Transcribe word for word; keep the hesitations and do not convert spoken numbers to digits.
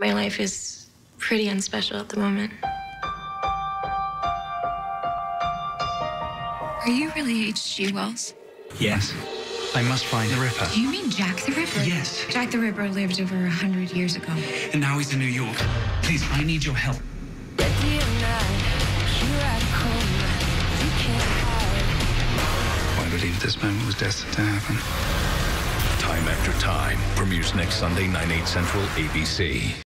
My life is pretty unspecial at the moment. Are you really H G. Wells? Yes. I must find the Ripper. Do you mean Jack the Ripper? Yes. Jack the Ripper lived over a hundred years ago. And now he's in New York. Please, I need your help. I believe this moment was destined to happen. Time After Time premieres next Sunday, nine, eight Central, A B C.